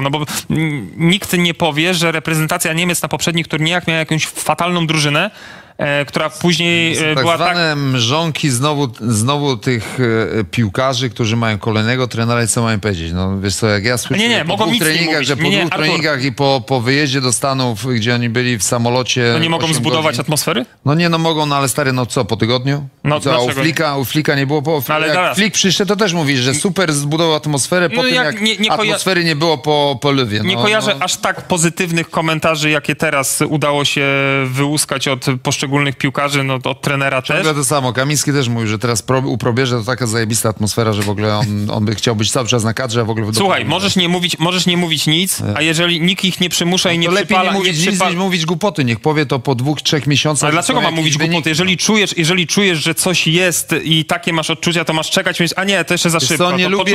no bo nikt nie powie, że reprezentacja Niemiec na poprzednich turniejach miała jakąś fatalną drużynę, która później była tak... mrzonki znowu tych piłkarzy, którzy mają kolejnego trenera i co mają powiedzieć. No wiesz co, jak ja słyszę po dwóch treningach, że po dwóch treningach i po wyjeździe do Stanów, gdzie oni byli w samolocie... To nie mogą zbudować atmosfery? No nie, no mogą, no ale stary, no co, po tygodniu? No co, u Flika nie było jak Flick przyszedł, to też mówisz, że super zbudował atmosferę po tym, jak atmosfery nie było po Lwie. Nie kojarzę aż tak pozytywnych komentarzy, jakie teraz udało się wyłuskać od poszczególnych piłkarzy, no od trenera też. To samo. Kamiński też mówił, że teraz u Probierza to taka zajebista atmosfera, że w ogóle on by chciał być cały czas na kadrze, a w ogóle... Słuchaj, możesz nie mówić nic, a jeżeli nikt ich nie przymusza i nie przypala... lepiej nie mówić nic, niż mówić głupoty. Niech powie to po 2-3 miesiącach. Ale dlaczego mam mówić głupoty? Jeżeli czujesz, że coś jest i takie masz odczucia, to masz czekać, a nie, to jeszcze za szybko.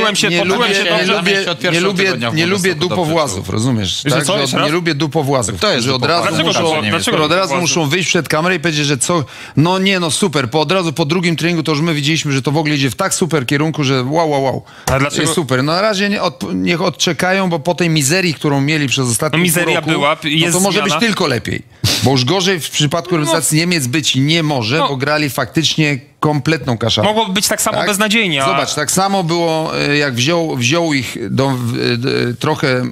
Nie lubię dupowłazów, rozumiesz? Tak? Nie lubię dupowłazów. To jest od razu muszą wyjść przed kamerę i powiedzieć, że co... No nie, no super. Od razu po drugim treningu to już my widzieliśmy, że to w ogóle idzie w tak super kierunku, że wow. A dlaczego? Jest super. No na razie niech odczekają, bo po tej mizerii, którą mieli przez ostatnie mizeria roku, była, jest to może zmiana. być tylko lepiej. Bo już gorzej w przypadku reprezentacji Niemiec być nie może, bo grali faktycznie kompletną kaszanę. Mogło być tak samo beznadziejnie. Zobacz, tak samo było, jak wziął ich, trochę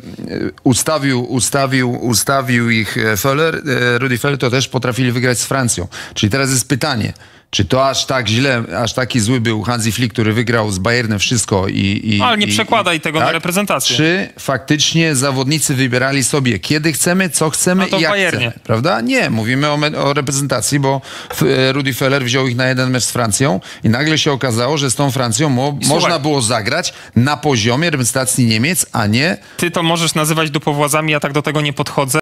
ustawił ich Rudi Völler, to też potrafili wygrać z Francją. Czyli teraz jest pytanie, czy to aż tak źle, aż taki zły był Hansi Flick, który wygrał z Bayernem wszystko ale nie przekładaj tego na reprezentację. Czy faktycznie zawodnicy wybierali sobie, kiedy chcemy, co chcemy i jak chcemy, prawda? Nie, mówimy o reprezentacji, bo Rudi Völler wziął ich na jeden mecz z Francją i nagle się okazało, że z tą Francją można było zagrać na poziomie reprezentacji Niemiec, a nie... Ty to możesz nazywać dupowłazami, ja tak do tego nie podchodzę.